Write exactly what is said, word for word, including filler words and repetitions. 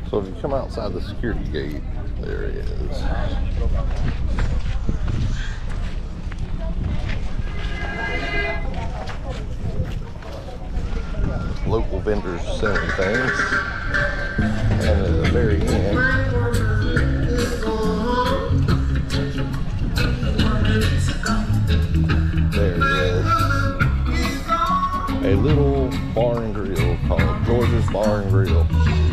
So if you come outside the security gate, there it is. Local vendors selling things. And at the very end, there it is. A little bar and grill called George's Bar and Grill.